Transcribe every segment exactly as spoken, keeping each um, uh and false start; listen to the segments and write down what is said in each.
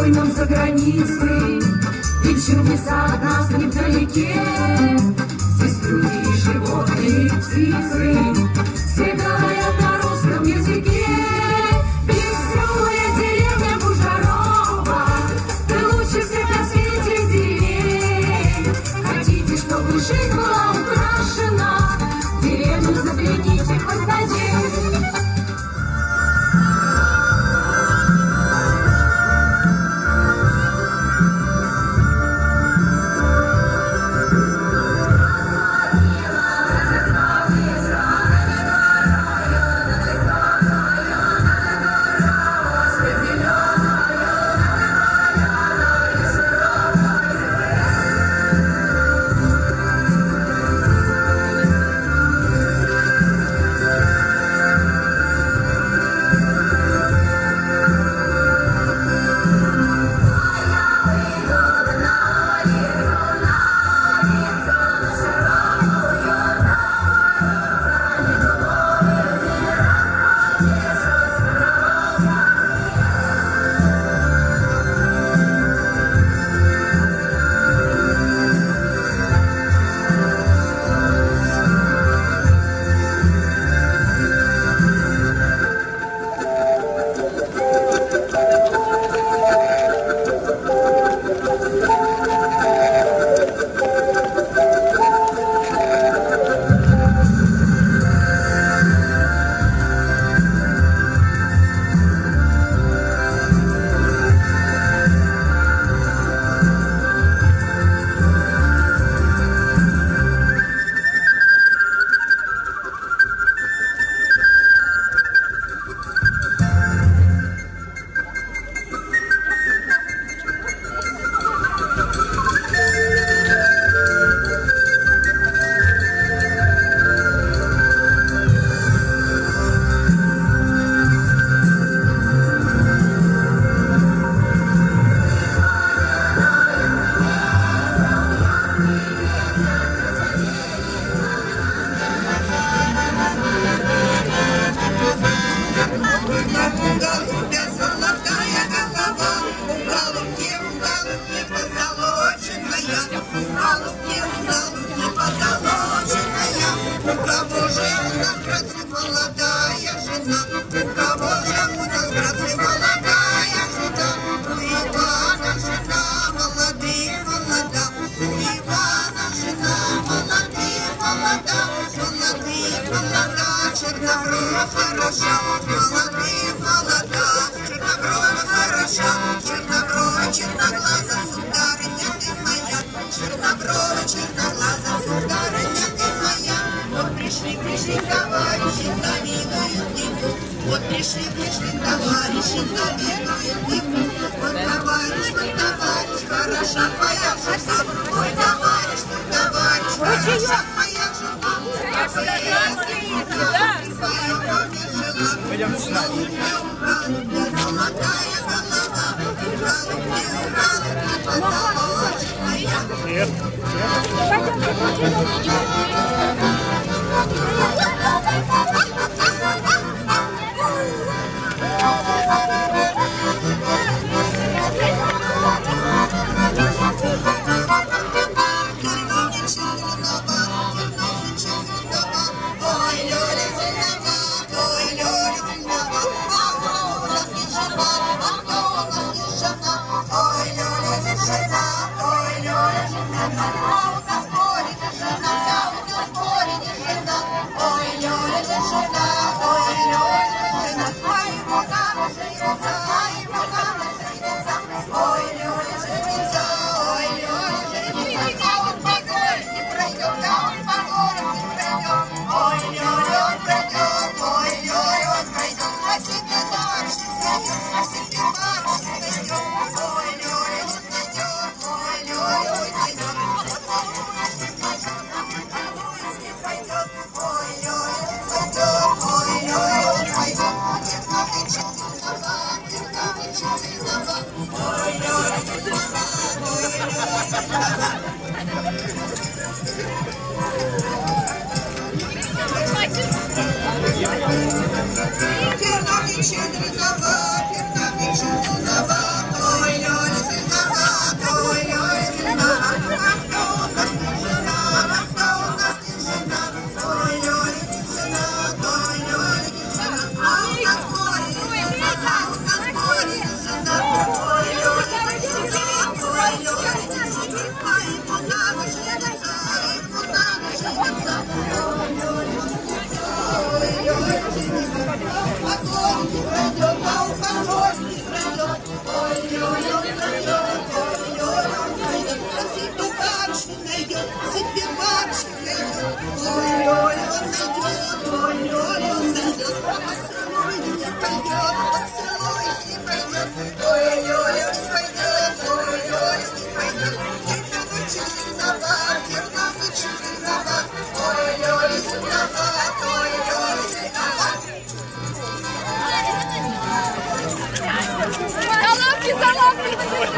какой нам за границей, ведь чудеса от нас невдалеке. Здесь люди и животные, и птицы, все говорят на русском языке. Веселая деревня Бужарова, ты лучше всех на свете деревень. Хотите, чтобы жизнь была украшена, деревню загляните хоть на день. Пойдем с нами. Привет. Ой, пойдет, поцелуй с ним пойдет. Ой-ой-ой, пойдет, ой-ой-ой, с ним пойдет. Терновый виноват, терновый виноват. Ой-ой-ой, виноват, ой-ой-ой, виноват. Головки, головки!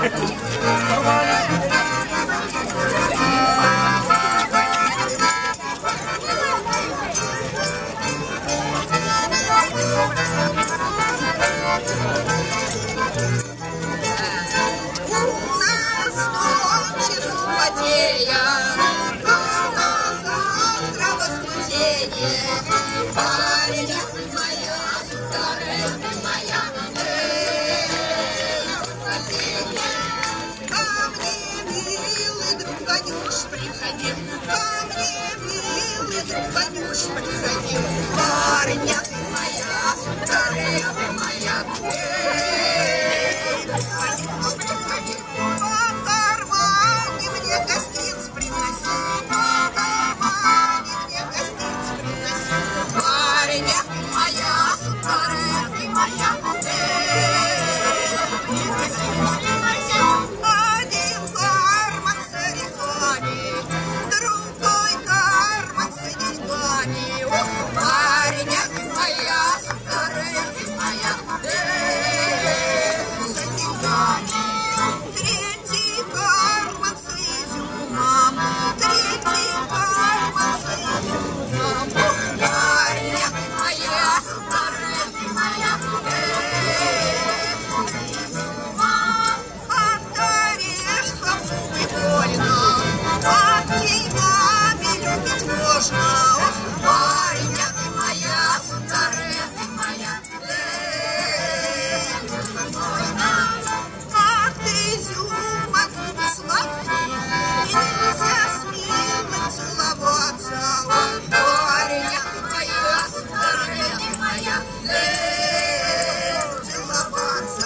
Парня ты моя, сударыня ты моя, эй, Ванюш, приходи, по кармане мне гостиц приноси, по кармане мне гостиц приноси. Парня ты моя, сударыня ты моя, эй, гостиц приноси. Один карман с орехами, другой карман с деньгами. Парня ты моя, сударыня ты моя, эй, с деньгами. Третий карман с изюмом, третий карман с изюмом. Парня ты моя, сударыня ты моя, эй, с изюмом. От орешков не больно, от деньгами любить можно. Парня ты моя, сударыня ты моя, эй, можно. Как ты изюмок не сладкий, и нельзя с милым целоваться. Парня ты моя, сударыня ты моя, эй, целоваться.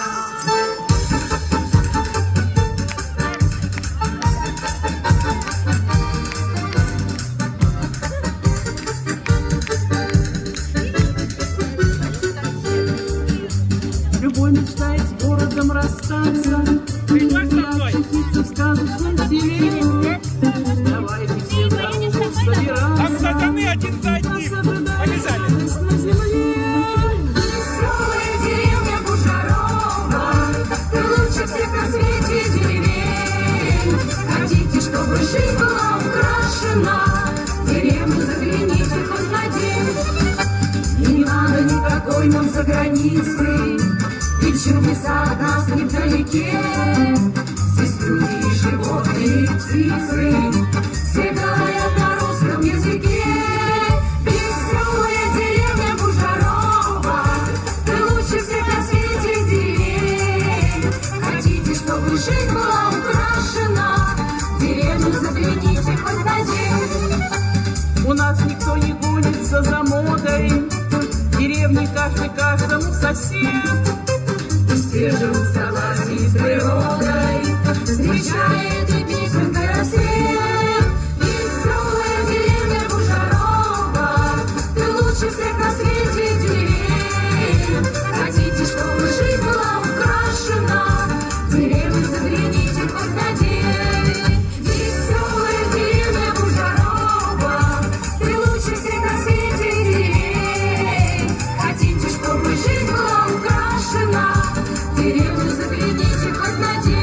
Любой мечтает с городом расстаться, очутиться в сказочном селе. Давайте все вместе собираться, Там сатаны один за одним. Побежали. на земле. Веселая деревня Бушарова, ты лучше всех на свете деревень. Хотите, чтобы жизнь была украшена, в деревню загляните хоть на день. И не надо никакой нам за границей, ведь чудеса от нас невдалеке. Здесь люди и животные, и птицы, все говорят на русском языке. Веселая деревня Бушарова, ты лучше всех на свете деревень. Хотите, чтобы жизнь была украшена, в деревню загляните хоть на день. У нас никто не гонится за модой, в деревне каждый каждому сосед. Все живут в согласии с природой, встречает и песенкой рассвет. Веселая деревня Бушарова, ты лучше всех на свете деревень. Хотите, чтобы жизнь была украшена, в деревню загляните хоть на день. Веселая деревня Бушарова, ты лучше всех на свете деревень. Хотите, чтобы жизнь была украшена, в деревню загляните хоть на день.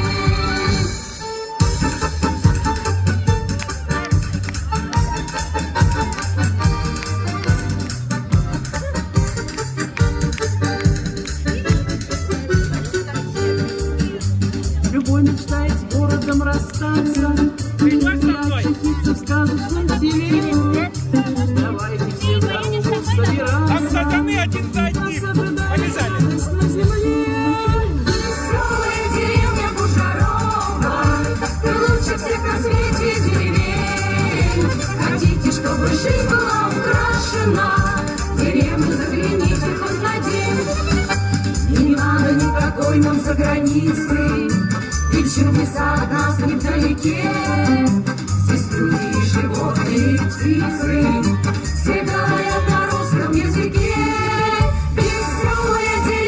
Любой мечтает с городом расстаться, очутиться в сказочном селе. Давайте все вместе Там собираться, сатаны один за одним. Побежали. на земле. Веселая деревня Бушарова, ты лучше всех на свете деревень. Хотите, чтобы жизнь была украшена, в деревню загляните хоть на день. И не надо никакой нам за границей, ведь чудеса от нас невдалеке. Здесь люди и животные, и птицы, все говорят на русском языке. Веселая деревня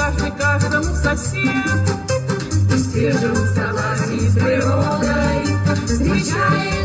каждый каждому сосед. В свежем согласии с природой встречает